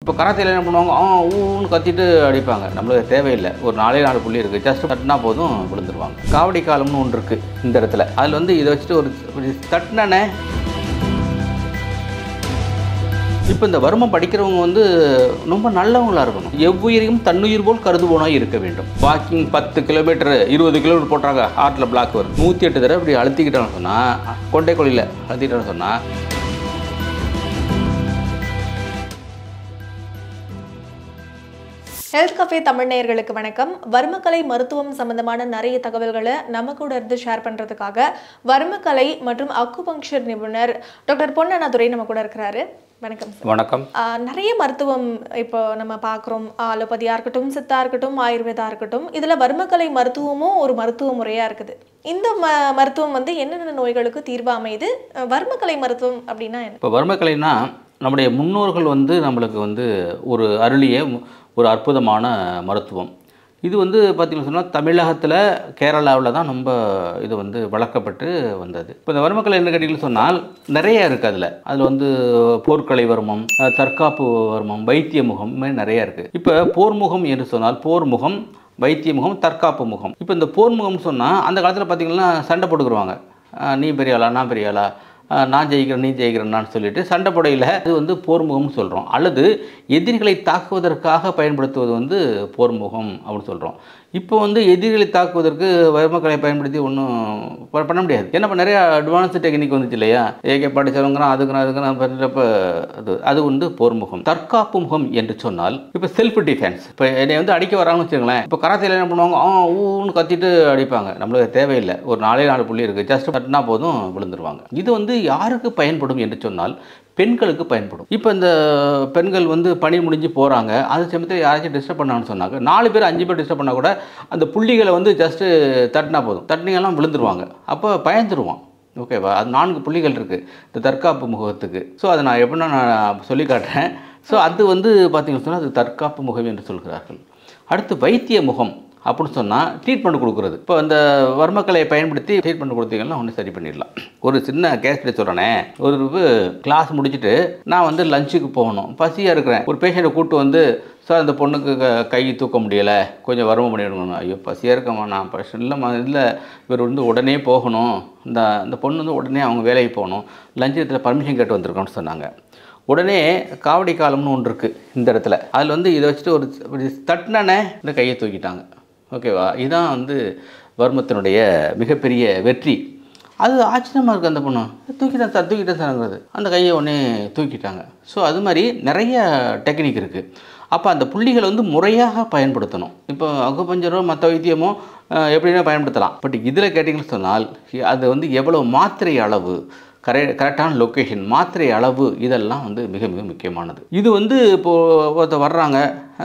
இப்போ கராத்தையில் என்ன பண்ணுவாங்க, ஊன்னு கத்திட்டு அடிப்பாங்க. நம்மளுக்கு தேவையில்லை. ஒரு 4 புள்ளி இருக்குது, ஜஸ்ட் தட்டினா போதும் விழுந்துருவாங்க. காவடி காலம்னு ஒன்று இருக்குது இந்த இடத்துல. அதில் வந்து இதை வச்சுட்டு ஒரு தட்டினே. இப்போ இந்த வர்மம் படிக்கிறவங்க வந்து ரொம்ப நல்லவங்களாக இருக்கணும். எவ்வுயிரையும் தன்னுயிர் போல் கருதுவோனாக இருக்க வேண்டும். வாக்கிங் 10 கிலோமீட்டர் 20 கிலோமீட்டர் போட்டாங்க, ஹார்ட்டில் பிளாக் வரும். 108 தடவை இப்படி அழுத்திக்கிட்டான்னு சொன்னால், கொண்டை கொள்ளியில் அழுத்திக்கிட்டான்னு சொன்னால், ஹெல்த் கஃபே தமிழ் நேயர்களுக்கு வணக்கம். வர்மக்கலை மருத்துவம் சம்பந்தமான நிறைய தகவல்களை நம்ம கூட இருந்து ஷேர் பண்ணுறதுக்காக வர்மக்கலை மற்றும் அக்குபங்க்சர் நிபுணர் டாக்டர் பொன்னண்ணாதுரை நம்ம கூட இருக்கிறாரு. வணக்கம் சார். வணக்கம். நிறைய மருத்துவம் இப்போ நம்ம பார்க்குறோம். அலோபதியாக இருக்கட்டும், சித்தா இருக்கட்டும், ஆயுர்வேதா இருக்கட்டும், இதில் வர்மக்கலை மருத்துவமும் ஒரு மருத்துவ முறையாக இருக்குது. இந்த மருத்துவம் வந்து என்னென்ன நோய்களுக்கு தீர்வு அமையுது? வர்மக்கலை மருத்துவம் அப்படின்னா என்ன? இப்போ வர்மக்கலைன்னா நம்முடைய முன்னோர்கள் வந்து நம்மளுக்கு வந்து ஒரு அருளிய ஒரு அற்புதமான மருத்துவம். இது வந்து பார்த்திங்கன்னு சொன்னால் தமிழகத்தில் கேரளாவில் தான் ரொம்ப இது வந்து வளர்க்கப்பட்டு வந்தது. இப்போ இந்த வர்மக்கலை என்ன கேட்டிங்கன்னு சொன்னால் நிறைய இருக்குது. அதில் வந்து போர்க்கலை வர்மம், தற்காப்பு வர்மம், வைத்திய முகம், இது மாதிரி நிறையா இருக்குது. இப்போ போர்முகம் என்று சொன்னால் போர்முகம், வைத்திய முகம், தற்காப்பு முகம். இப்போ இந்த போர்முகம்னு சொன்னால் அந்த காலத்தில் பார்த்திங்கன்னா சண்டை போட்டுக்குருவாங்க. நீ பெரிய ஆளா, நான் பெரிய ஆளா, நான் ஜெயிக்கிறேன் நீ ஜெயிக்கிறேன்னான்னு சொல்லிட்டு சண்டை போடையில் அது வந்து போர்முகம்னு சொல்கிறோம். அல்லது எதிரிகளை தாக்குவதற்காக பயன்படுத்துவது வந்து போர்முகம் அப்படின்னு சொல்கிறோம். இப்போ வந்து எதிரிகளை தாக்குவதற்கு வர்மக்கலை பயன்படுத்தி ஒன்றும் பண்ண முடியாது. ஏன்னா இப்போ நிறையா அட்வான்ஸ்டு டெக்னிக் வந்துச்சு இல்லையா? ஏகே படித்தவங்கிறான், அதுக்குறான் பண்ணுறப்ப அது வந்து போர்முகம். தற்காப்பு முகம் என்று சொன்னால் இப்போ செல்ஃப் டிஃபென்ஸ். இப்போ என்னை வந்து அடிக்க வராங்கன்னு வச்சுக்கோங்களேன். இப்போ கராத்தையில் என்ன பண்ணுவாங்க, ஊன்னு கத்திட்டு அடிப்பாங்க. நம்மளுக்கு தேவையில்லை. ஒரு 4 புள்ளி இருக்குது, ஜஸ்ட் தட்டினா போதும் விழுந்துருவாங்க. இது வந்து யாருக்கு பயன்படும் என்று சொன்னால் பெண்களுக்கு பயன்படும். இப்போ இந்த பெண்கள் வந்து பணி முடிஞ்சு போகிறாங்க, அது சமயத்தில் யாராச்சும் டிஸ்டர்ப் பண்ணான்னு சொன்னாங்க, 4 பேர் 5 பேர் டிஸ்டர்ப் பண்ணால் கூட அந்த புள்ளிகளை வந்து ஜஸ்ட்டு தட்டினா போதும், தட்டினீங்கெல்லாம் விழுந்துருவாங்க. அப்போ பயந்துருவான். ஓகேவா? அது 4 புள்ளிகள் இருக்குது இந்த தற்காப்பு முகத்துக்கு. ஸோ அதை நான் எப்படின்னா நான் சொல்லி காட்டுறேன். ஸோ அது வந்து பார்த்திங்கன்னு சொன்னால் அது தற்காப்பு முகம் என்று சொல்கிறார்கள். அடுத்து வைத்திய முகம் அப்படின்னு சொன்னால் ட்ரீட்மெண்ட் கொடுக்குறது. இப்போ அந்த வர்மக்கலையை பயன்படுத்தி ட்ரீட்மெண்ட் கொடுத்தீங்கன்னா ஒன்று சரி பண்ணிடலாம். ஒரு சின்ன கேஸ் பற்றி சொல்கிறேனே. ஒரு கிளாஸ் முடிச்சுட்டு நான் வந்து லஞ்சுக்கு போகணும், பசியாக இருக்கிறேன். ஒரு பேஷண்ட்டை கூப்பிட்டு வந்து, சார் இந்த பொண்ணுக்கு கை தூக்க முடியலை, கொஞ்சம் வர்மம் பண்ணிவிடணும். ஐயோ பசியாக இருக்கம்மா, நான் இல்லைம்மா, இல்லை இவர் வந்து உடனே போகணும், இந்த பொண்ணு வந்து உடனே அவங்க வேலைக்கு போகணும், லஞ்சு இடத்துல பர்மிஷன் கேட்டு வந்திருக்கோன்னு சொன்னாங்க. உடனே காவடி காலம்னு ஒன்று இருக்குது இந்த இடத்துல. அதில் வந்து இதை வச்சுட்டு ஒரு தட்டினே இந்த கையை தூக்கிட்டாங்க. ஓகேவா? இதுதான் வந்து வர்மத்தினுடைய மிகப்பெரிய வெற்றி. அது ஆச்சரியமாக இருக்குது. அந்த பொண்ணு தூக்கிட்டேன் சார்ங்கிறது, அந்த கையை உடனே தூக்கிட்டாங்க. ஸோ அது மாதிரி நிறைய டெக்னிக் இருக்குது. அப்போ அந்த புள்ளிகளை வந்து முறையாக பயன்படுத்தணும். இப்போ அக்குபஞ்சரோ மற்ற வைத்தியமோ எப்படின்னா பயன்படுத்தலாம். பட் இதில் கேட்டிங்கன்னு சொன்னால் அது வந்து எவ்வளோ மாத்திரை அளவு, கரெக்டான லொக்கேஷன், மாத்திரை அளவு, இதெல்லாம் வந்து மிக மிக முக்கியமானது. இது வந்து இப்போது ஒருத்தர் வர்றாங்க,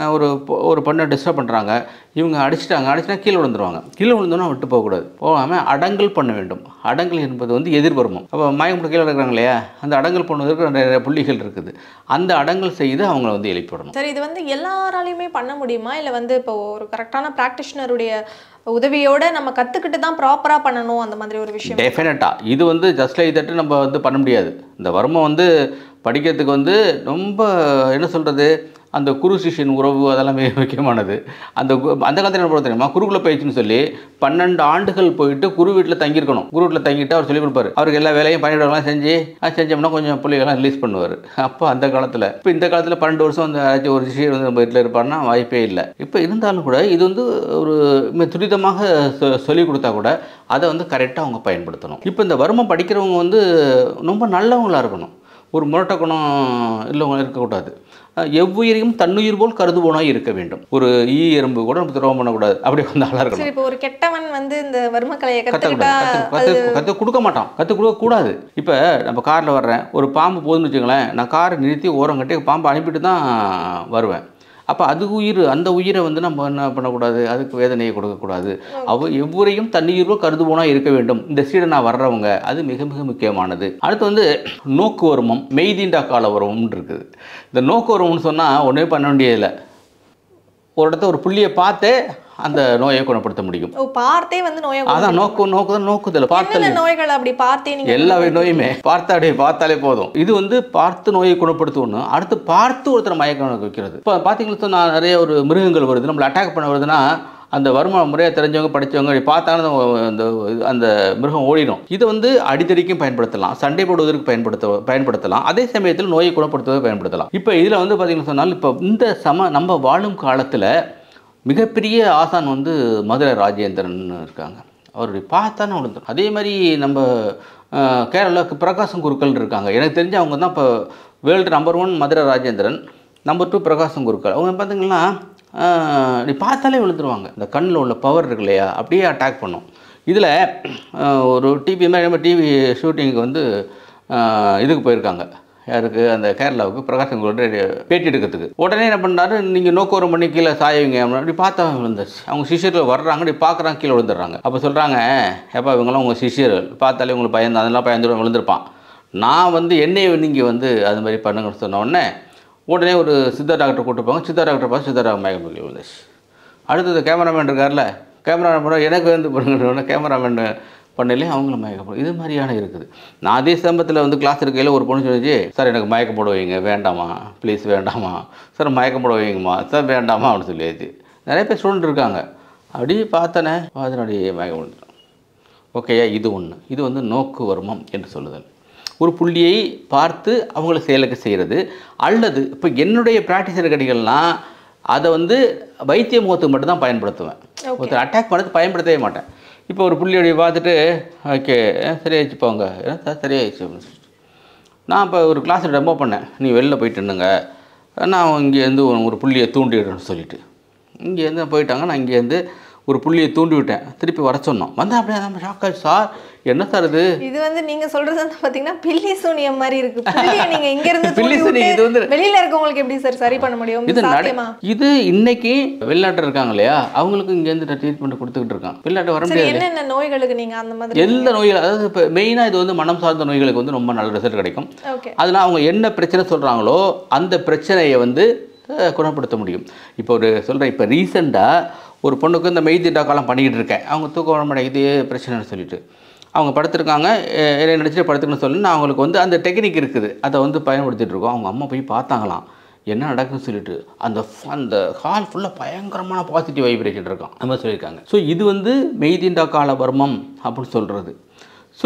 ஒரு பொண்ணை டிஸ்டர்ப் பண்ணுறாங்க, இவங்க அடிச்சிட்டா கீழே விழுந்துருவாங்க. கீழே விழுந்தோன்னா விட்டு போகக்கூடாது, போகாமல் அடங்கல் பண்ண வேண்டும். அடங்கல் என்பது வந்து எதிர்வர்மம். அப்போ மயக்கம் கீழே இருக்கிறாங்க இல்லையா, அந்த அடங்கல் பண்ணுவதற்கு நிறைய புள்ளிகள் இருக்குது. அந்த அடங்கல் செய்து அவங்கள வந்து எழுப்பிடணும். சரி, இது வந்து எல்லாராலையுமே பண்ண முடியுமா? இல்லை வந்து இப்போ ஒரு கரெக்டான ப்ராக்டிஷனருடைய உதவியோட நம்ம கற்றுக்கிட்டு தான் ப்ராப்பராக பண்ணணும் அந்த மாதிரி ஒரு விஷயம்? டெஃபினட்டாக இது வந்து ஜஸ்ட் லைக் தட்டு நம்ம வந்து பண்ண முடியாது. இந்த வர்மம் வந்து படிக்கிறதுக்கு வந்து ரொம்ப என்ன சொல்கிறது, அந்த குரு சிஷ்யன் உறவு அதெல்லாம் மிக முக்கியமானது. அந்த காலத்தில் என்ன பண்ண தெரியுமா, குருகுல பயிற்சின்னு சொல்லி 12 ஆண்டுகள் போயிட்டு குரு வீட்டில் தங்கியிருக்கணும். குரு வீட்டில் தங்கிட்டு அவர் சொல்லிக் கொடுப்பாரு. அவருக்கு எல்லா வேலையும் பணியிடலாம் செஞ்சோம்னா கொஞ்சம் பிள்ளைகள்லாம் ரிலீஸ் பண்ணுவார். அப்போ அந்த காலத்தில். இப்போ இந்த காலத்தில் 12 வருஷம் வந்து ஒரு சிஷியர் வந்து நம்ம வீட்டில் இருப்பார்னா வாய்ப்பே இல்லை. இப்போ இருந்தாலும் கூட இது வந்து ஒரு துரிதமாக சொல்லிக் கொடுத்தா கூட அதை வந்து கரெக்டாக அவங்க பயன்படுத்தணும். இப்போ இந்த வர்மம் படிக்கிறவங்க வந்து ரொம்ப நல்லவங்களாக இருக்கணும். ஒரு முரட்ட குணம் இல்லவங்க இருக்கக்கூடாது. எவ்வுயிரையும் தன்னுயிர் போல் கருதுவோனாக இருக்க வேண்டும். ஒரு எறும்பு கூட நம்ம துரோகம் பண்ணக்கூடாது, அப்படி வந்து ஆளாக இருக்கணும். இப்போ ஒரு கெட்டவன் வந்து இந்த வர்மக்கலையை கற்று கொடுக்க மாட்டான், கற்றுக் கொடுக்கக்கூடாது. இப்போ நம்ம காரில் வர்றேன், ஒரு பாம்பு போதுன்னு வச்சுங்களேன், நான் காரை நிறுத்தி ஓரம் கட்டி பாம்பை அனுப்பிட்டு தான் வருவேன். அப்போ அந்த உயிரை வந்து நம்ம என்ன பண்ணக்கூடாது, அதுக்கு வேதனையை கொடுக்கக்கூடாது. எவ்வுரையும் தன்னுயிரோ கருதுவோனாக இருக்க வேண்டும். இந்த சீடனா வர்றவங்க அது மிக மிக முக்கியமானது. அடுத்து வந்து நோக்கு வருமம், மெய்தீண்டா கால வருமம்னு இருக்குது. இந்த நோக்கு வருமம்னு சொன்னால் ஒன்றே பண்ண வேண்டியதில்லை. ஒரு இடத்த ஒரு புள்ளியை பார்த்து அந்த நோயை குணப்படுத்த முடியும். பார்த்தே வந்து நோயை அதான் நோக்குதல் பார்த்தல். நோய்கள் அப்படி பார்த்தே நீங்க எல்லா நோயுமே பார்த்தாலே போதும். இது வந்து பார்த்து நோயை குணப்படுத்தணும். அடுத்து பார்த்து ஒருத்தர் மயக்கம் வைக்கிறது. இப்போ பார்த்தீங்கன்னா நான் நிறைய ஒரு மிருகங்கள் வருது, நம்மளை அட்டாக் பண்ண வருதுன்னா அந்த வருமானம் முறையாக தெரிஞ்சவங்க படித்தவங்க பார்த்தாங்கன்னா அந்த மிருகம் ஓடிடும். இதை வந்து அடித்தடிக்கும் பயன்படுத்தலாம், சண்டை போடுவதற்கு பயன்படுத்தலாம், அதே சமயத்தில் நோயை குணப்படுத்துவதற்கு பயன்படுத்தலாம். இப்போ இதில் வந்து பார்த்தீங்கன்னா சொன்னால் இப்போ இந்த நம்ம வாழும் காலத்தில் மிகப்பெரிய ஆசான் வந்து மதுரை ராஜேந்திரன் இருக்காங்க. அவருடைய பார்த்தானே விழுந்துடும். அதே மாதிரி நம்ம கேரளாவுக்கு பிரகாசம் குருக்கள் இருக்காங்க. எனக்கு தெரிஞ்சு அவங்க தான் இப்போ world number 1 Madurai Rajendran, number 2 Prakasam குருக்கள். அவங்க பார்த்தீங்கன்னா நீ பார்த்தாலே விழுந்துருவாங்க. இந்த கண்ணில் உள்ள பவர் இருக்கு இல்லையா, அப்படியே அட்டாக் பண்ணும். இதில் ஒரு டிவி ஷூட்டிங்க்கு வந்து இதுக்கு போயிருக்காங்க. யாருக்கு? அந்த கேரளாவுக்கு பிரகாசம் குருக்கள் பேட்டி எடுக்கிறதுக்கு. உடனே என்ன பண்ணாரு, நீங்கள் நோக்கோரம் பண்ணி கீழே சாயவீங்க அப்படி பார்த்தா விழுந்துருச்சு. அவங்க சிஷியர்கள் வர்றாங்க, இப்படி பார்க்குறாங்க, கீழே விழுந்துடுறாங்க. அப்போ சொல்கிறாங்க, எப்போ இவங்களாம் உங்கள் சிஷியர்கள், பார்த்தாலே உங்களுக்கு அதெல்லாம் பயந்துடும் விழுந்திருப்பான். நான் வந்து என்னையை நீங்கள் வந்து அது மாதிரி பண்ணுங்கன்னு சொன்ன உடனே ஒரு சித்தா டாக்டர் கூப்பிட்டு போவாங்க. சித்தா டாக்டர் பார்த்து சித்தா டாக்டர் மயக்கம் போய் விழுந்துச்சு. அடுத்தது கேமராமேன் இருக்கார்ல, கேமராமேன் எனக்கு வந்து பண்ணுறோன்னா கேமராமேன் பண்ணலையே அவங்களும் மயக்கப்படும். இது மாதிரியான இருக்குது. நான் அதே சமயத்தில் வந்து கிளாஸ் இருக்கையில் ஒரு பொண்ணு சொல்லிச்சு, சார் எனக்கு மயக்கம் போட வைங்க, வேண்டாமா ப்ளீஸ் வேண்டாமா சார், மயக்கம் போட வைங்கம்மா சார், வேண்டாமா அப்படின்னு சொல்லியாச்சு. நிறைய பேர் ஸ்டூடெண்ட் இருக்காங்க. அப்படியே பார்த்தனே அதனுடைய மயக்கம் போட்டுட்டோம். ஓகேயா, இது ஒன்று. இது வந்து நோக்கு வர்மம் என்று சொல்லுதல். ஒரு புள்ளியை பார்த்து அவங்கள செயலுக்கு செய்கிறது. அல்லது இப்போ என்னுடைய ப்ராக்டிஸ் கடிகள்லாம் அதை வந்து வைத்திய முகத்துக்கு மட்டும்தான் பயன்படுத்துவேன். ஒருத்தர் அட்டாக் பண்ணுறது பயன்படுத்தவே மாட்டேன். இப்போ ஒரு புள்ளியோடைய பார்த்துட்டு ஓகே சரியாயிடுச்சு போங்க, சரியாயிடுச்சு அப்படின்னு சொல்லிட்டு நான் இப்போ ஒரு கிளாஸில் டெமோ பண்ணேன். நீ வெளில போயிட்டுனுங்க, நான் இங்கேருந்து ஒரு புள்ளியை தூண்டிடுறேன்னு சொல்லிவிட்டு இங்கேருந்து போயிட்டாங்க. நான் இங்கேருந்து ஒரு புள்ளியை தூண்டி விட்டேன், திருப்பி வர சொன்னோம். வந்து அப்படியே நம்ம ஷாக் ஆச்சு. சார் என்ன சார் இது வந்து நீங்கள் சொல்கிறது வந்து பார்த்தீங்கன்னா பில்லி சூனியம் மாதிரி இருக்குது. நீங்கள் இங்கேருந்து பில்லி சூனியம் இது வந்து வெளியில் இருக்கவங்களுக்கு எப்படி சார் சரி பண்ண முடியும்? இது இன்னைக்கு வெளிநாட்டில் இருக்காங்க இல்லையா, அவங்களுக்கு இங்கேருந்து ட்ரீட்மெண்ட் கொடுத்துக்கிட்டு இருக்காங்க. வெளிநாட்டு வர முடியாது. என்னென்ன நோய்களுக்கு நீங்கள் அந்த மாதிரி எல்லா நோய்கள், அதாவது இப்போ மெயினாக இது வந்து மனம் சார்ந்த நோய்களுக்கு வந்து ரொம்ப நல்ல ரிசல்ட் கிடைக்கும். அதனால் அவங்க என்ன பிரச்சனை சொல்கிறாங்களோ அந்த பிரச்சனையை வந்து குணப்படுத்த முடியும். இப்போ ஒரு சொல்கிறேன், இப்போ ரீசெண்டாக ஒரு பொண்ணுக்கு இந்த மெய்திண்டா காலம் பண்ணிக்கிட்டு இருக்கேன். அவங்க தூக்கம் வர மாட்டேங்குது, இதே பிரச்சனைன்னு சொல்லிட்டு அவங்க படுத்துருக்காங்க. என்ன நினச்சிட்டு படுத்துக்கணும்னு சொல்லி நான் அவங்களுக்கு வந்து அந்த டெக்னிக் இருக்குது, அதை வந்து பயன்படுத்திகிட்டு இருக்கோம். அவங்க அம்மா போய் பார்த்தாங்களாம் என்ன நடக்குதுன்னு சொல்லிட்டு. அந்த ஹால் ஃபுல்லாக பயங்கரமான பாசிட்டிவ் வைப்ரேஷன் இருக்கும் நம்ம சொல்லியிருக்காங்க. ஸோ இது வந்து மெய்திண்டா கால வர்மம் அப்படின்னு சொல்கிறது. ஸோ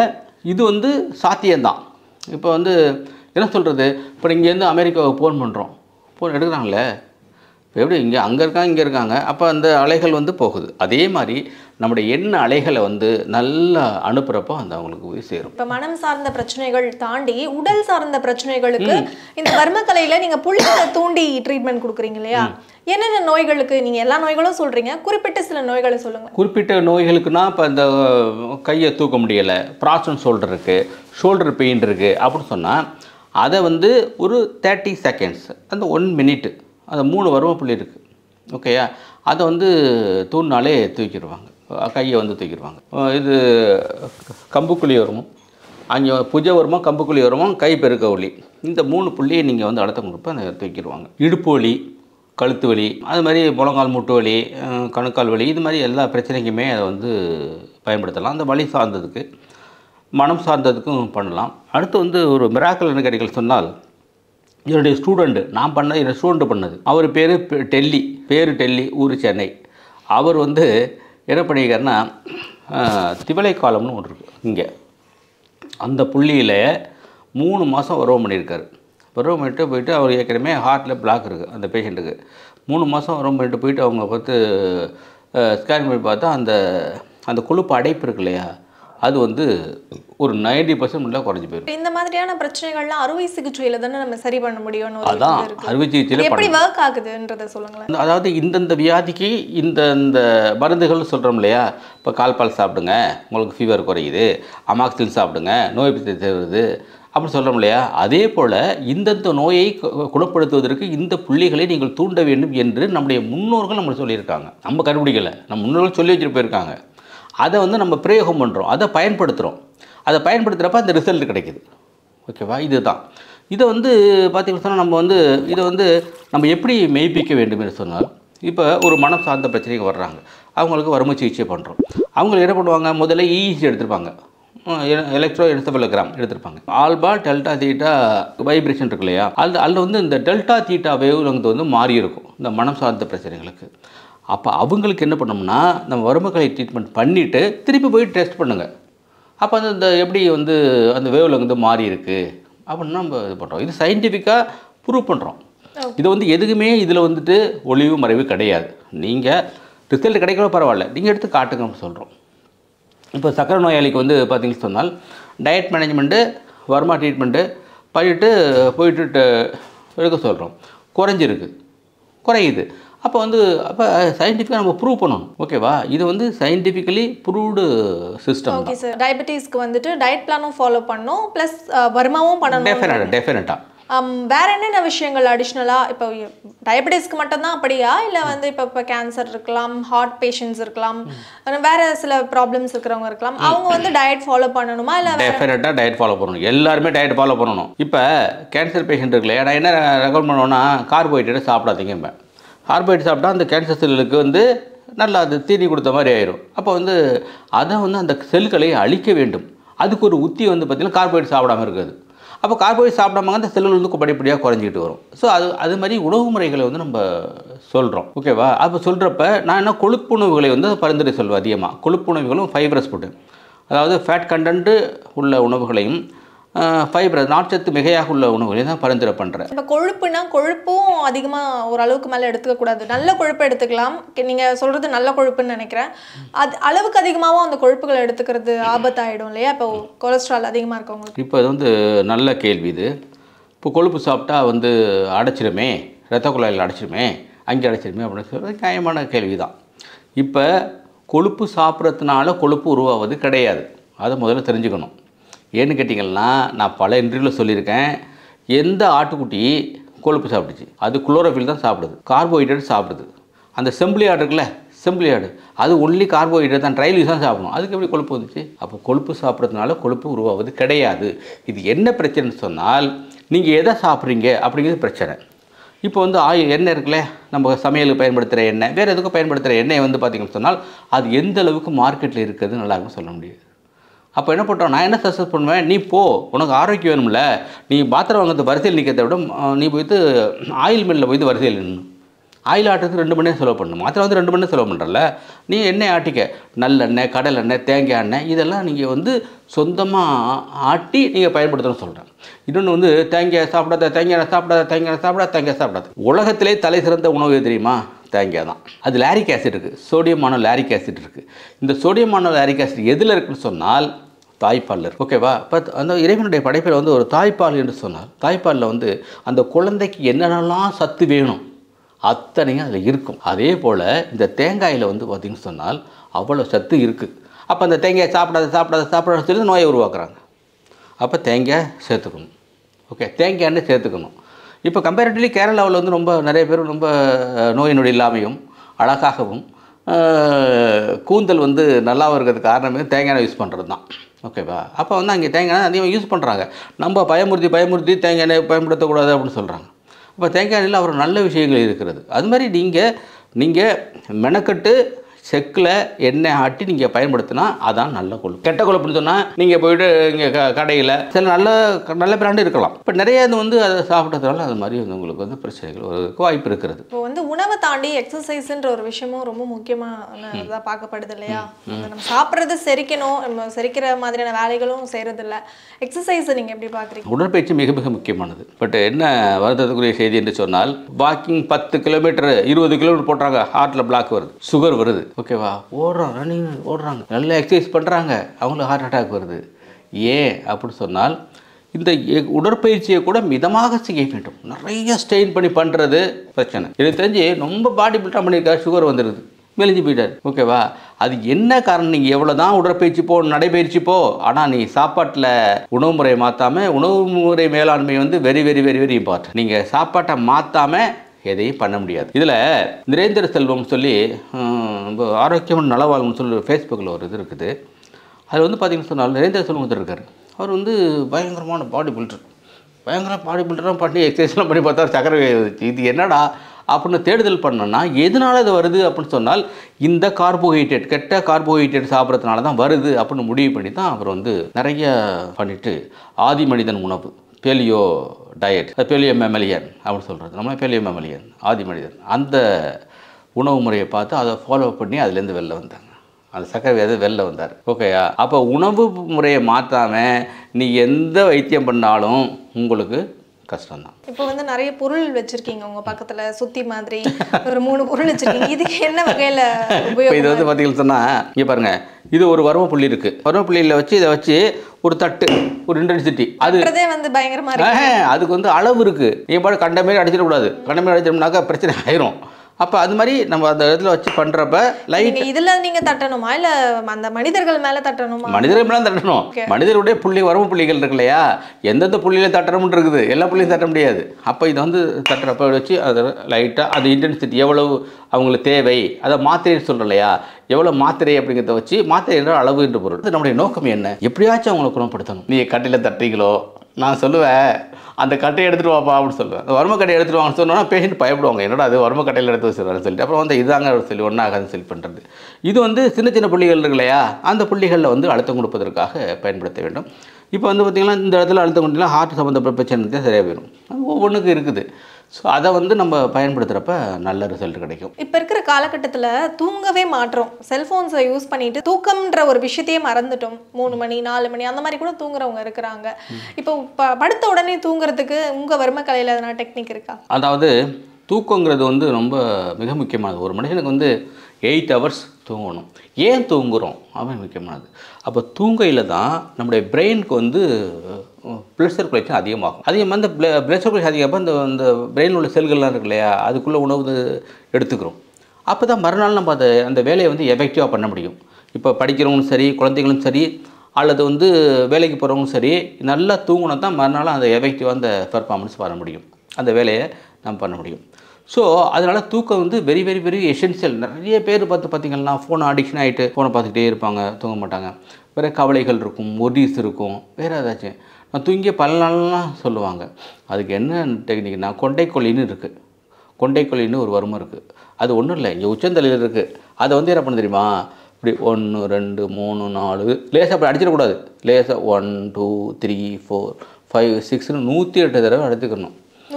இது வந்து சாத்தியம்தான். இப்போ வந்து என்ன சொல்கிறது, இப்போ இங்கேருந்து அமெரிக்காவுக்கு ஃபோன் பண்ணுறோம், ஃபோன் எடுக்கிறாங்களே, இப்போ எப்படி அங்கே இருக்காங்க இங்கே இருக்காங்க, அப்போ அந்த அலைகள் வந்து போகுது. அதே மாதிரி நம்முடைய எண்ண அலைகளை வந்து நல்லா அனுப்புகிறப்போ அந்த அவங்களுக்கு போய் சேரும். இப்போ மனம் சார்ந்த பிரச்சனைகள் தாண்டி உடல் சார்ந்த பிரச்சனைகளுக்கு இந்த வர்மக்கலையில் நீங்கள் புள்ளிகளை தூண்டி ட்ரீட்மெண்ட் கொடுக்குறீங்க இல்லையா? என்னென்ன நோய்களுக்கு? நீங்கள் எல்லா நோய்களும் சொல்கிறீங்க, குறிப்பிட்ட சில நோய்களை சொல்லுங்கள். குறிப்பிட்ட நோய்களுக்குன்னா இப்போ இந்த கையை தூக்க முடியலை, ப்ராஸ்டன் ஷோல்டர் இருக்குது, ஷோல்டர் பெயின் இருக்குது அப்படின்னு சொன்னால் அதை வந்து ஒரு 30 செகண்ட்ஸ், அந்த 1 மினிட்டு, அந்த 3 வர்ம புள்ளி இருக்குது ஓகேயா, அதை வந்து தூண்டினாலே தூக்கிடுவாங்க, கையை வந்து தூக்கிடுவாங்க. இது கம்புக்குழி வருமம், அங்கே புஜ வருமம், கம்புக்குழி வருமம், கை பெருக்க வலி, இந்த 3 புள்ளியை நீங்கள் வந்து அழுத்தம் கொடுப்ப அந்த தூக்கிடுவாங்க. இடுப்பு வலி, கழுத்து வலி, அது மாதிரி முழங்கால் மூட்டு வலி, கணுக்கால் வலி, இது மாதிரி எல்லா பிரச்சனைக்குமே அதை வந்து பயன்படுத்தலாம். அந்த வலி சார்ந்ததுக்கு மனம் சார்ந்ததுக்கும் பண்ணலாம். அடுத்து வந்து ஒரு மிராக்கல் என்ன சொன்னால், என்னுடைய ஸ்டூடெண்ட்டு நான் பண்ணது, என்னோடய ஸ்டூடெண்ட்டு பண்ணது, அவர் பேர் டெல்லி, ஊர் சென்னை. அவர் வந்து என்ன பண்ணியிருக்காருன்னா திவலை காலம்னு ஒன்று இருக்குது இங்கே, அந்த புள்ளியில் 3 மாதம் உறவு பண்ணியிருக்காரு. உறவு பண்ணிட்டு போயிட்டு அவர் ஏற்கனவே ஹார்ட்டில் பிளாக் இருக்குது அந்த பேஷண்ட்டுக்கு. 3 மாதம் உறவு பண்ணிட்டு போயிட்டு அவங்க பார்த்து ஸ்கேன் பண்ணி பார்த்தா அந்த கொழுப்பு அடைப்பு இருக்கு இல்லையா, அது வந்து ஒரு 90% குறைஞ்சி போயிடும். இந்த மாதிரியான பிரச்சனைகள்லாம் அறுவை சிகிச்சையில் தானே நம்ம சரி பண்ண முடியும். அதான் அறுவை சிகிச்சையில் எப்படி ஒர்க் ஆகுதுன்றதை சொல்லுங்களேன். அதாவது இந்தந்த வியாதிக்கு இந்த மருந்துகள் சொல்கிறோம் இல்லையா, இப்போ கால்பால் சாப்பிடுங்க உங்களுக்கு ஃபீவர் குறையுது, அமாக்சிலின் சாப்பிடுங்க நோய் தேர்வுது அப்படின்னு சொல்கிறோம் இல்லையா, அதே போல் இந்தந்த நோயை குணப்படுத்துவதற்கு இந்த புள்ளிகளை நீங்கள் தூண்ட வேண்டும் என்று நம்முடைய முன்னோர்கள் நம்மளுக்கு சொல்லியிருக்காங்க. நம்ம கண்டுபிடிக்கலை, நம்ம முன்னோர்கள் சொல்லி வச்சுட்டு போயிருக்காங்க. அதை வந்து நம்ம பிரயோகம் பண்ணுறோம், அதை பயன்படுத்துகிறோம். அதை பயன்படுத்துகிறப்ப அந்த ரிசல்ட் கிடைக்குது. ஓகேவா, இதுதான். இதை வந்து பார்த்திங்கன்னா சொன்னால் நம்ம வந்து இதை வந்து நம்ம எப்படி மெய்ப்பிக்க வேண்டும் என்று சொன்னால், இப்போ ஒரு மனம் சார்ந்த பிரச்சனைக்கு வர்றாங்க, அவங்களுக்கு வறுமை சிகிச்சை பண்ணுறோம். அவங்களுக்கு என்ன பண்ணுவாங்க, முதல்ல இஇஜி எடுத்திருப்பாங்க, எலக்ட்ரோ என்செஃபலோகிராம் எடுத்திருப்பாங்க. ஆல்பா டெல்டா தீட்டா வைப்ரேஷன் இருக்கு இல்லையா, அதில் வந்து இந்த டெல்டா தீட்டா வேவ் லெங்த் வந்து மாறி இருக்கும் இந்த மனம் சார்ந்த பிரச்சனைகளுக்கு. அப்போ அவங்களுக்கு என்ன பண்ணோம்னா, நம்ம வறுமைக்கலை ட்ரீட்மெண்ட் பண்ணிவிட்டு திருப்பி போய் டெஸ்ட் பண்ணுங்கள். அப்போ வந்து இந்த எப்படி வந்து அந்த வேவ் லெங்த் மாறி இருக்குது அப்படின்னு நம்ம இது பண்ணுறோம். இது சயின்டிஃபிக்காக ப்ரூவ் பண்ணுறோம். இது வந்து எதுக்குமே இதில் வந்துட்டு ஒளிவு மறைவு கிடையாது. நீங்கள் ரிசல்ட் கிடைக்கணும் பரவாயில்ல, நீங்கள் எடுத்து காட்டுங்கன்னு சொல்கிறோம். இப்போ சக்கரை நோயாளிக்கு வந்து பார்த்திங்கன்னு சொன்னால் டயட் மேனேஜ்மெண்ட்டு வர்மா ட்ரீட்மெண்ட்டு பண்ணிவிட்டு போயிட்டு எடுக்க சொல்கிறோம். குறையுது. அப்போ வந்து சயின்டிஃபிக்காக நம்ம ப்ரூவ் பண்ணணும். ஓகேவா, இது வந்து scientifically proved system. Okay sir, டயபெட்டிஸ்க்கு வந்துட்டு டயட் பிளானும் ஃபாலோ பண்ணணும், ப்ளஸ் வர்மாவும் பண்ணணும். டெஃபினட்டாக வேற என்னென்ன விஷயங்கள் அடிஷ்னலாக இப்போ டயபெட்டிஸ்க்கு மட்டும்தான் அப்படியா, இல்லை வந்து இப்போ கேன்சர் இருக்கலாம், ஹார்ட் பேஷண்ட்ஸ் இருக்கலாம், வேற சில ப்ராப்ளம்ஸ் இருக்கிறவங்க இருக்கலாம், அவங்க வந்து டயட் ஃபாலோ பண்ணணுமா? இல்லை டெஃபினட்டாக டயட் ஃபாலோ பண்ணணும். எல்லாருமே டயட் ஃபாலோ பண்ணணும். இப்போ கேன்சர் பேஷண்ட் இருக்குல்ல, நான் என்ன ரெக்கமெண்ட் பண்ணுவேன்னா, கார்போஹைட்ரேட் சாப்பிடாதீங்க. கார்போஹைட்ரேட் சாப்பிட்டா அந்த கேன்சர் செல்லுக்கு வந்து நல்லா அது தீனி கொடுத்த மாதிரி ஆயிரும். அப்போ வந்து அதை வந்து அந்த செல்களை அழிக்க வேண்டும். அதுக்கு ஒரு உத்தி வந்து பார்த்திங்கன்னா கார்போஹைட்ரேட் சாப்பிடாமல் இருக்குது. அப்போ கார்போஹைட்ரேட் சாப்பிடாம அந்த செல்லுகள் வந்து படிப்படியாக குறைஞ்சிட்டு வரும். ஸோ அது மாதிரி உணவு முறைகளை வந்து நம்ம சொல்கிறோம். ஓகேவா, அப்போ சொல்கிறப்ப நான் என்ன கொழுப்புணவுகளை வந்து பரிந்துரை சொல்வேன். அதிகமாக கொழுப்புணவுகளும் ஃபைபரஸ் ஃபுட்டு, அதாவது ஃபேட் கண்டென்ட்டு உள்ள உணவுகளையும் ஃபைபர் நார்ச்சத்து மிகையாக உள்ள உணவுகளையும் தான் பரிந்துரை பண்ணுறேன். இப்போ கொழுப்புனா கொழுப்பும் அதிகமாக ஓரளவுக்கு மேலே எடுத்துக்கக்கூடாது. நல்ல கொழுப்பு எடுத்துக்கலாம். நீங்கள் சொல்கிறது நல்ல கொழுப்புன்னு நினைக்கிறேன். அது அளவுக்கு அதிகமாகவும் அந்த கொழுப்புகளை எடுத்துக்கிறது ஆபத்தாயிடும் இல்லையா, இப்போ கொலஸ்ட்ரால் அதிகமாக இருக்கவங்களுக்கு? இப்போ இது வந்து நல்ல கேள்வி இது. இப்போ கொழுப்பு சாப்பிட்டா வந்து அடைச்சிடுமே, ரத்த குழாயில் அடைச்சிடுமே, அங்கே அடைச்சிடுமே அப்படின்னு சொல்கிறது நியாயமான கேள்வி தான். இப்போ கொழுப்பு சாப்பிட்றதுனால கொழுப்பு உருவாவது கிடையாது, அதை முதல்ல தெரிஞ்சுக்கணும். ஏன்னு கேட்டிங்கன்னா, நான் பல இன்டர்வியூவில் சொல்லியிருக்கேன், எந்த ஆட்டுக்குட்டி கொழுப்பு சாப்பிட்டுச்சு, அது குளோரோஃபில் தான் சாப்பிடுது, கார்போஹைட்ரேட் சாப்பிடுது. அந்த செம்பிளி ஆடு இருக்குல்ல, செம்பிளி ஆடு அது ஒன்லி கார்போஹைட்ரேட் தான், ட்ரைலீஸ் தான் சாப்பிடணும். அதுக்கு எப்படி கொழுப்பு வந்துச்சு? அப்போ கொழுப்பு சாப்பிட்றதுனால கொழுப்பு உருவாவது கிடையாது. இது என்ன பிரச்சனைன்னு சொன்னால், நீங்கள் எதை சாப்பிட்றீங்க அப்படிங்கிறது பிரச்சனை. இப்போ வந்து எண்ணெய் இருக்குல்ல, நம்ம சமையலுக்கு பயன்படுத்துகிற எண்ணெய், வேறு எதுக்கும் பயன்படுத்துகிற எண்ணெய் வந்து பார்த்திங்கன்னு சொன்னால் அது எந்த அளவுக்கு மார்க்கெட்டில் இருக்கிறது நல்லாயிருக்கும் சொல்ல முடியாது. அப்போ என்ன பண்ணுறோம், நான் என்ன சஜஸ்ட் பண்ணுவேன், நீ போ, உனக்கு ஆரோக்கியம் வேணும்ல, நீ பாத்திரம் வாங்கிறது வரிசையில் நிற்கிறத விட நீ போய்ட்டு ஆயில் மில்லில் போய்ட்டு வரிசையில் நின்று ஆயில் ஆட்டுறதுக்கு 2 மணி நேரம் செலவு பண்ணணும். மாத்திரம் வந்து 2 மணி நேரம் செலவு பண்ணுறல, நீ எண்ணெய் ஆட்டிக்க, நல்லெண்ணெய், கடலெண்ணெய், தேங்காய் எண்ணெய் இதெல்லாம் நீங்கள் வந்து சொந்தமாக ஆட்டி நீங்கள் பயன்படுத்தணும்னு சொல்கிறேன். இன்னொன்று வந்து தேங்காய் சாப்பிடாத, தேங்காய் சாப்பிடாது. உலகத்திலே தலை சிறந்த உணவு தெரியுமா? தேங்காய் தான். அது லாரிக் ஆசிட் இருக்குது, சோடியமான லாரிக் ஆசிட் இருக்குது. இந்த சோடியமான லாரிக் ஆசிட் எதில் இருக்குன்னு சொன்னால் தாய்ப்பாலில் இருக்குது. ஓகேவா, இப்போ அந்த இறைவனுடைய படைப்பில் வந்து ஒரு தாய்ப்பால் என்று சொன்னால், தாய்ப்பாலில் வந்து அந்த குழந்தைக்கு என்னென்னலாம் சத்து வேணும் அத்தனையும் அதில் இருக்கும். அதே போல் இந்த தேங்காயில் வந்து பார்த்திங்கன்னு சொன்னால் அவ்வளோ சத்து இருக்குது. அப்போ அந்த தேங்காயை சாப்பிடாத சொல்லி நோயை உருவாக்குறாங்க. அப்போ தேங்காய் சேர்த்துக்கணும். ஓகே, தேங்காய் எண்ணெய் சேர்த்துக்கணும். இப்போ கம்பேரிட்டிவ்லி கேரளாவில் வந்து ரொம்ப நிறைய பேர் ரொம்ப நோய் நொடி இல்லாமையும் அழகாகவும் கூந்தல் வந்து நல்லாவும் இருக்கிறதுக்கு காரணமே தேங்காய் எண்ணெய் யூஸ் பண்ணுறது தான். ஓகேவா, அப்போ வந்து அங்கே தேங்காய் எண்ணெய் அதிகமாக யூஸ் பண்ணுறாங்க. நம்ம பயமுறுத்தி தேங்காய் எண்ணெய் பயன்படுத்தக்கூடாது அப்படின்னு சொல்கிறாங்க. அப்போ தேங்காய் எண்ணெயில் ஒரு நல்ல விஷயங்கள் இருக்கிறது. அது மாதிரி நீங்கள் மெனக்கட்டு செக்கில் எண்ணெய் ஆட்டி நீங்கள் பயன்படுத்தினா அதான் நல்ல கொழுப்பு. கெட்ட கொழுப்புன்னு சொன்னால் நீங்கள் போய்ட்டு இங்கே கடையில் சில நல்ல பிராண்டு இருக்கலாம். இப்போ நிறைய இது வந்து அதை சாப்பிட்றதுனால அது மாதிரி வந்து உங்களுக்கு வந்து பிரச்சனைகள் வருவதற்கு வாய்ப்பு இருக்கிறது. இப்போ வந்து உணவை தாண்டி எக்ஸசைஸ்ன்ற ஒரு விஷயமும் ரொம்ப முக்கியமாக பார்க்கப்படுது இல்லையா? நம்ம சாப்பிட்றது செரிக்கணும், நம்ம செரிக்கிற மாதிரியான வேலைகளும் செய்கிறது இல்லை. எக்ஸசைஸை நீங்கள் எப்படி பார்க்குறீங்க? உடற்பயிற்சி மிக மிக முக்கியமானது. பட் என்ன வருத்தத்துக்குரிய செய்தி என்று சொன்னால், வாக்கிங் 10 கிலோமீட்டர் 20 கிலோமீட்டர் போடுறாங்க, ஹார்ட்டில் பிளாக் வருது, சுகர் வருது. ஓகேவா, ரன்னிங் ஓடுறாங்க, நல்ல எக்ஸசைஸ் பண்ணுறாங்க, அவங்களுக்கு ஹார்ட் அட்டாக் வருது. ஏன் அப்படின்னு சொன்னால், இந்த உடற்பயிற்சியை கூட மிதமாக செய்ய வேண்டும். நிறைய ஸ்ட்ரெயின் பண்ணி பண்ணுறது பிரச்சனை. எனக்கு தெரிஞ்சு ரொம்ப பாடி பில்டர் பண்ணியிருக்கா, சுகர் வந்துடுது, மெலிஞ்சு போயிட்டார். ஓகேவா, அது என்ன காரணம்? நீங்கள் எவ்வளோ தான் உடற்பயிற்சி போ, நடைபயிற்சி போ, ஆனால் நீ சாப்பாட்டில் உணவு முறையை மாற்றாமல், உணவு முறை மேலாண்மை வந்து very very very very important. நீங்கள் சாப்பாட்டை மாற்றாமல் எதையும் பண்ண முடியாது. இதில் நிரேந்திர செல்வம் சொல்லி ரொம்ப ஆரோக்கியமான நலவாழ்வுன்னு சொல்லி ஃபேஸ்புக்கில் ஒரு இது இருக்குது. அது வந்து பார்த்திங்கன்னு சொன்னால் நிரேந்திர செல்வம் வந்து இருக்கார். அவர் வந்து பயங்கரமான பாடி பில்டர், பயங்கர பாடி பில்டராக பண்ணி எக்ஸசைஸ்லாம் பண்ணி பார்த்தா சக்கரை வந்துச்சு. இது என்னடா அப்படின்னு தேடுதல் பண்ணோன்னா எதனால இது வருது அப்படின்னு சொன்னால் இந்த கார்போஹைட்ரேட் கெட்ட கார்போஹைட்ரேட் சாப்பிட்றதுனால தான் வருது அப்படின்னு முடிவு பண்ணி தான் அவர் வந்து நிறைய பண்ணிட்டு ஆதி மனிதன் உணவு பேலியோ டயட் பேலியோ மெமலியன் அப்படின்னு சொல்கிறது நம்ம பேலியோ மெமலியன் ஆதி மனிதன் அந்த உணவு முறையை பார்த்து அதை ஃபாலோ பண்ணி அதுலேருந்து வெளில வந்தாங்க. அந்த சக்கரை வியாதி வெளில வந்தார். ஓகேயா? அப்போ உணவு முறையை மாற்றாமல் நீ எந்த வைத்தியம் பண்ணாலும் உங்களுக்கு கஷ்டம்தான். இப்போ வந்து நிறைய பொருள் வச்சிருக்கீங்க உங்க பக்கத்துல சுத்தி மாதிரி ஒரு 3 பொருள் வச்சிருக்கீங்க. இதுக்கு என்ன வகையில உபயோகம்? இது வந்து பார்த்தீங்கன்னு சொன்னால் இங்கே பாருங்க, இது ஒரு வர்ம புள்ளி இருக்கு. வர்ம புள்ளியில் வச்சு இதை வச்சு ஒரு தட்டு ஒரு இன்டென்சிட்டி அது வந்து பயங்கரமா இருக்கு. அதுக்கு வந்து அளவு இருக்கு. நீ பாட்டு கண்ட மாரி அடிச்சிடக்கூடாது. கண்ட மாரி அடிச்சோம்னாக்கா பிரச்சனை ஆயிரும். அப்போ அது மாதிரி நம்ம அந்த இடத்துல வச்சு பண்ணுறப்ப லைட் இதில் நீங்கள் தட்டணுமா இல்லை அந்த மனிதர்கள் மேலே தட்டணுமா? மனிதர்கள் மேலே தட்டணும். மனிதருடைய புள்ளி வர்ம புள்ளிகள் இருக்கு இல்லையா, எந்தெந்த புள்ளியில் தட்டணும்னு இருக்குது, எல்லா புள்ளியும் தட்ட முடியாது. அப்போ இதை வந்து தட்டுறப்ப வச்சு அதை லைட்டாக அது இன்டென்சிட்டி எவ்வளவு அவங்களுக்கு தேவை, அதை மாத்திரைன்னு சொல்கிறோம் இல்லையா, எவ்வளோ மாத்திரை அப்படிங்கிறத வச்சு மாத்திரை என்ற அளவு என்று பொருள். நம்முடைய நோக்கம் என்ன? எப்படியாச்சும் அவங்களை குணப்படுத்தணும். நீங்கள் கட்டையில் தட்டுறீங்களோ, நான் சொல்லுவேன் அந்த கட்டையை எடுத்துகிட்டு வாப்பா அப்படின்னு சொல்லுவேன். அந்த வர்ம கட்டையை எடுத்துகிட்டு வாங்கன்னு சொன்னோன்னா பேஷண்ட் பயப்படுவாங்க, என்னடா அது வர்ம கட்டையில் எடுத்து வச்சுருவாருன்னு சொல்லிட்டு. அப்புறம் வந்து இதாங்க சொல்லி ஒன்றாகாதுன்னு சொல்லி பண்ணுறது. இது வந்து சின்ன சின்ன புள்ளிகள் இருக்கு இல்லையா, அந்த புள்ளிகளில் வந்து அழுத்தம் கொடுப்பதற்காக பயன்படுத்த வேண்டும். இப்போ வந்து பார்த்திங்கன்னா இந்த இடத்துல அழுத்தம் கொடுத்தீங்கன்னா ஹார்ட் சம்மந்தப்பட்ட பிரச்சனை சரியாக போயிடும். அது ஒவ்வொன்றுக்கும் இருக்குது. ஸோ அதை வந்து நம்ம பயன்படுத்துகிறப்ப நல்ல ரிசல்ட் கிடைக்கும். இப்போ இருக்கிற காலகட்டத்தில் தூங்கவே மாட்டோம். செல்ஃபோன்ஸை யூஸ் பண்ணிட்டு தூக்கம்ன்ற ஒரு விஷயத்தையே மறந்துட்டோம். 3 மணி 4 மணி அந்த மாதிரி கூட தூங்குறவங்க இருக்கிறாங்க. இப்போ படுத்த உடனே தூங்குறதுக்கு உங்கள் வர்மக்கலையில் எதனா டெக்னிக் இருக்கா? அதாவது தூக்கங்கிறது வந்து ரொம்ப மிக முக்கியமானது. ஒரு மனுஷனுக்கு வந்து 8 ஹவர்ஸ் தூங்கணும். ஏன் தூங்குகிறோம் அப்படின்னு முக்கியமானது. அப்போ தூங்கையில் தான் நம்முடைய பிரெயினுக்கு வந்து பிளட் சர்க்குலேஷன் அதிகமாகும். அதிகமாக இந்த பிளட் சர்க்குலேஷன் அதிகமாக இந்த பிரெயினில் உள்ள செல்கள்லாம் இருக்கு இல்லையா, அதுக்குள்ளே உணவு எடுத்துக்கிறோம். அப்போ தான் மறுநாள் நம்ம அந்த வேலையை வந்து எஃபெக்டிவாக பண்ண முடியும். இப்போ படிக்கிறவங்களும் சரி, குழந்தைங்களும் சரி, அல்லது வந்து வேலைக்கு போகிறவங்களும் சரி, நல்லா தூங்கினா தான் மறுநாள் அந்த எஃபெக்டிவாக அந்த பெர்ஃபார்மன்ஸ் பண்ண முடியும், அந்த வேலையை நம்ம பண்ண முடியும். ஸோ அதனால் தூக்கம் வந்து வெரி வெரி வெரி எசென்ஷியல். நிறைய பேர் பார்த்திங்கன்னா ஃபோன் அடிக்ஷன் ஆகிட்டு ஃபோனை பார்த்துக்கிட்டே இருப்பாங்க, தூங்க மாட்டாங்க. வேறு கவலைகள் இருக்கும், ஒரிஸ் இருக்கும், வேறு ஏதாச்சும். நான் தூங்கிய பல நாள்லாம் சொல்லுவாங்க. அதுக்கு என்ன டெக்னிக்னா கொண்டைக்கொல்லின்னு இருக்குது. கொண்டைக்கொல்லின்னு ஒரு வர்மம் இருக்குது. அது ஒன்றும் இல்லை, இங்கே உச்சந்தலையில் இருக்குது. அதை வந்து என்ன பண்ண தெரியுமா, இப்படி 1 2 3 4 லேசாக அப்படி அடிச்சிடக்கூடாது. லேசாக 1 2 3 4 5 6 108 தடவை அழுத்திக்கணும்.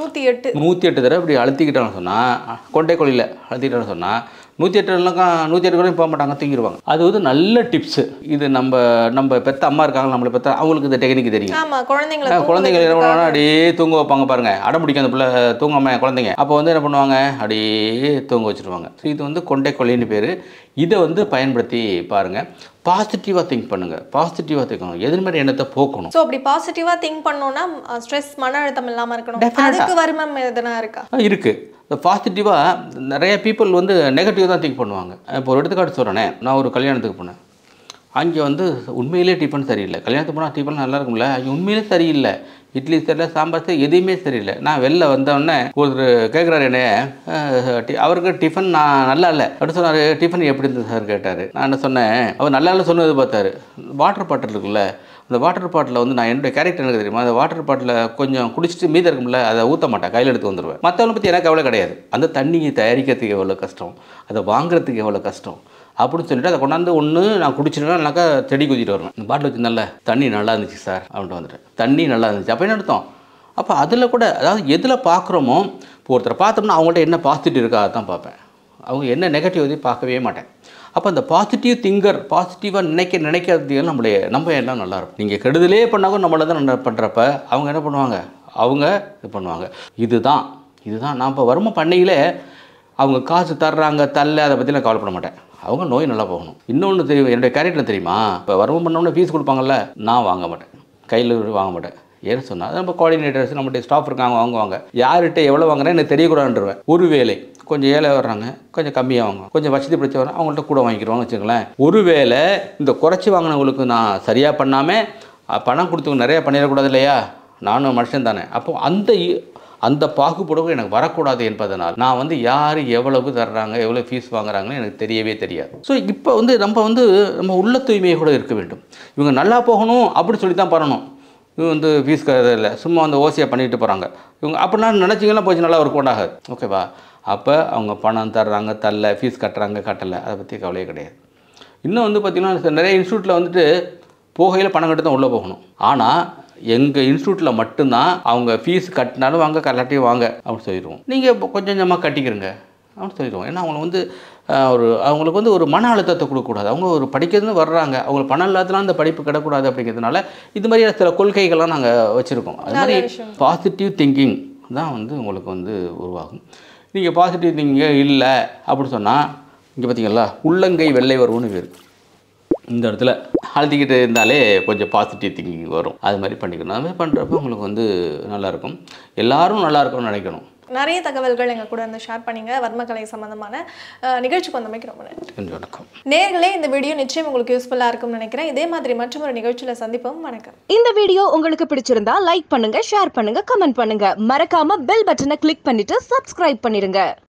108 தடவை இப்படி அழுத்திக்கிட்டான்னு சொன்னால், கொண்டைக்கொல்லியில் அழுத்திக்கிட்டான்னு சொன்னால் 108 கூட போக மாட்டாங்க, தூங்கிடுவாங்க. அது வந்து நல்ல டிப்ஸு. இது நம்ம பெற்ற அம்மா இருக்காங்க, நம்மளை பெற்ற அவங்களுக்கு இந்த டெக்னிக் தெரியும். குழந்தைங்க என்ன பண்ணுவாங்க, அப்படியே தூங்க வைப்பாங்க பாருங்கள். அடம் பிடிக்கும் அந்த பிள்ளை தூங்காம குழந்தைங்க. அப்போ வந்து என்ன பண்ணுவாங்க, அப்படியே தூங்க வச்சுருவாங்க. ஸோ இது வந்து கொண்டைக்கொல்லின்னு பேர். இதை வந்து பயன்படுத்தி பாருங்கள். பாசிட்டிவாக திங்க் பண்ணுங்கள். பாசிட்டிவாக திங்க் எது மாதிரி எண்ணத்தை போக்கணும். ஸோ அப்படி பாசிட்டிவாக திங்க் பண்ணோன்னா ஸ்ட்ரெஸ், மன அழுத்தம் இல்லாமல் இருக்கணும். அதுக்கு வர்மம் எதுனா இருக்கா? இருக்குது. இந்த பாசிட்டிவாக நிறைய பீப்புள் வந்து நெகட்டிவ் தான் திங்க் பண்ணுவாங்க. இப்போ ஒரு எடுத்துக்காட்டு சொல்கிறேனே, நான் ஒரு கல்யாணத்துக்கு போனேன். அங்கே வந்து உண்மையிலே டிஃபன் சரியில்லை. கல்யாணத்துக்கு போனால் டிஃபன் நல்லா இருக்கும்ல, அங்கே உண்மையிலே சரியில்லை. இட்லி சரியில்லை, சாம்பார் சரி, எதுவுமே சரியில்லை. நான் வெளில வந்தோடனே ஒருத்தர் கேட்குறாரு என்ன, அவருக்கு டிஃபன் நான் நல்லா இல்லை அப்படின்னு சொன்னார். டிஃபன் எப்படி இருந்தது சார் கேட்டார். நான் என்ன சொன்னேன், அவர் நல்லா இல்லை சொன்னது பார்த்தாரு. வாட்டர் பாட்டில் இருக்குல்ல, அந்த வாட்டர் பாட்டில் வந்து நான் என்னுடைய கேரக்டர் எனக்கு தெரியுமா, அந்த வாட்டர் பாட்டில் கொஞ்சம் குடிச்சிட்டு மீதி இருக்கும்ல, அதை ஊற்ற மாட்டேன், கையில் எடுத்து வந்துடுவேன். மற்றவங்களை பற்றி எனக்கு எவ்வளோ கிடையாது. அந்த தண்ணியை தயாரிக்கிறதுக்கு எவ்வளோ கஷ்டம், அதை வாங்குறதுக்கு எவ்வளோ கஷ்டம் அப்படின்னு சொல்லிட்டு அதை கொண்டாந்து ஒன்று நான் குடிச்சிட்டேன்னாக்கா செடி குதிட்டு வருவேன். இந்த பாட்டில் வச்சு நல்ல தண்ணி நல்லா இருந்துச்சு சார் அப்படின்ட்டு வந்துட்டேன். தண்ணி நல்லா இருந்துச்சு அப்போ என்ன அர்த்தம்? அப்போ அதில் கூட அதாவது எதில் பார்க்குறோமோ, இப்போ ஒருத்தரை பார்த்தோம்னா அவங்கள்ட்ட என்ன பாசிட்டிவ் இருக்கா தான் பார்ப்பேன். அவங்க என்ன நெகட்டிவ் எதையும் பார்க்கவே மாட்டேன். அப்போ அந்த பாசிட்டிவ் திங்கர், பாசிட்டிவாக நினைக்கிறதுக்கு நம்ம எல்லாம் நல்லாயிருக்கும். நீங்கள் கெடுதலே பண்ணாலும் நம்மளை தான் பண்ணுறப்ப அவங்க என்ன பண்ணுவாங்க, அவங்க இது பண்ணுவாங்க. இதுதான் நான் இப்போ வறுமை பண்ணையில் அவங்க காசு தர்றாங்க தரல, அதை பற்றி நான் கவலைப்பட மாட்டேன். அவங்க நோய் நல்லா போகணும். இன்னொன்று தெரியும், என்னுடைய கேரக்டர் தெரியுமா, இப்போ வறுமை பண்ணோம்னா ஃபீஸ் கொடுப்பாங்கல்ல, நான் வாங்க மாட்டேன், கையில் வாங்க மாட்டேன். ஏன்னு சொன்னால் நம்ம கோஆர்டினேட்டர்ஸ் நம்மளுடைய ஸ்டாஃப் இருக்காங்க, வாங்குவாங்க. யார்கிட்ட எவ்வளோ வாங்குறேன் எனக்கு தெரியக்கூடாதுன்றவேன். ஒரு வேலை கொஞ்சம் ஏழை வர்றாங்க, கொஞ்சம் கம்மியாக வாங்குவாங்க, கொஞ்சம் வசதி பிடிச்ச வர அவங்கள்ட்ட கூட வாங்கிக்கிறோன்னு வச்சுக்கோங்களேன். ஒரு வேளை இந்த குறைச்சி வாங்கினவங்களுக்கு நான் சரியாக பண்ணாமல் பணம் கொடுத்தவங்க நிறையா பண்ணிடக்கூடாது இல்லையா, நானும் மனுஷன் தானே. அப்போது அந்த பாகுபாடு எனக்கு வரக்கூடாது என்பதனால் நான் வந்து யார் எவ்வளவு தர்றாங்க, எவ்வளோ ஃபீஸ் வாங்குறாங்கன்னு எனக்கு தெரியவே தெரியாது. ஸோ இப்போ வந்து நம்ம உள்ள தூய்மையை கூட இருக்க வேண்டும். இவங்க நல்லா போகணும் அப்படின்னு சொல்லி தான் பண்ணணும். இவங்க வந்து ஃபீஸ் இல்லை, சும்மா வந்து ஓசியாக பண்ணிட்டு போகிறாங்க இவங்க. அப்படின்னா நினச்சிங்கன்னா போச்சு நல்லா ஒர்க் அவுட் ஆகாது. ஓகேவா? அப்போ அவங்க பணம் தர்றாங்க தரல, ஃபீஸ் கட்டுறாங்க கட்டலை, அதை பற்றி கவலையே கிடையாது. இன்னும் வந்து பார்த்திங்கன்னா நிறைய இன்ஸ்டியூட்டில் வந்துட்டு போகையில் பணம் கட்டி தான் உள்ளே போகணும். ஆனால் எங்கள் இன்ஸ்டியூட்டில் மட்டும்தான் அவங்க ஃபீஸ் கட்டினாலும் வாங்க கல்லாட்டியும் வாங்க அப்படின்னு சொல்லிடுவோம். நீங்கள் கொஞ்சம் கொஞ்சமாக கட்டிக்கிறங்க அப்படின்னு சொல்லிடுவோம். ஏன்னா அவங்கள வந்து அவங்களுக்கு வந்து ஒரு மன அழுத்தத்தை கொடுக்கக்கூடாது. அவங்க ஒரு படிக்கிறதுன்னு வர்றாங்க, அவங்களுக்கு பணம் இல்லாததுலாம் அந்த படிப்பு கிடக்கூடாது அப்படிங்கிறதுனால இது மாதிரியான சில கொள்கைகள்லாம் நாங்கள் வச்சுருக்கோம். அது மாதிரி பாசிட்டிவ் திங்கிங் தான் வந்து உங்களுக்கு வந்து உருவாகும். நீங்கள் பாசிட்டிவ் திங்கிங்கே இல்லை அப்படின்னு சொன்னால் இங்கே பார்த்தீங்களா உள்ளங்கை வெள்ளை வரும்னு பேர். இந்த இடத்துல அழுத்திக்கிட்டு இருந்தாலே கொஞ்சம் பாசிட்டிவ் திங்கிங் வரும். அது மாதிரி பண்ணிக்கணும். அது மாதிரி பண்ணுறப்ப உங்களுக்கு வந்து நல்லாயிருக்கும். எல்லோரும் நல்லா இருக்கும்னு நினைக்கணும். நிறைய தகவல்கள் எங்கள் கூட வந்து ஷேர் பண்ணிங்க. வர்மக்கலை சம்மந்தமான நிகழ்ச்சிக்கு வந்தமைக்கு ரொம்ப நன்றி. வணக்கம். நேர்களே, இந்த வீடியோ நிச்சயம் உங்களுக்கு யூஸ்ஃபுல்லாக இருக்கும்னு நினைக்கிறேன். இதே மாதிரி மற்றொரு நிகழ்ச்சியில் சந்திப்போம். வணக்கம். இந்த வீடியோ உங்களுக்கு பிடிச்சிருந்தா லைக் பண்ணுங்க, ஷேர் பண்ணுங்க, கமெண்ட் பண்ணுங்க. மறக்காம பெல் பட்டனை கிளிக் பண்ணிட்டு சப்ஸ்கிரைப் பண்ணிடுங்க.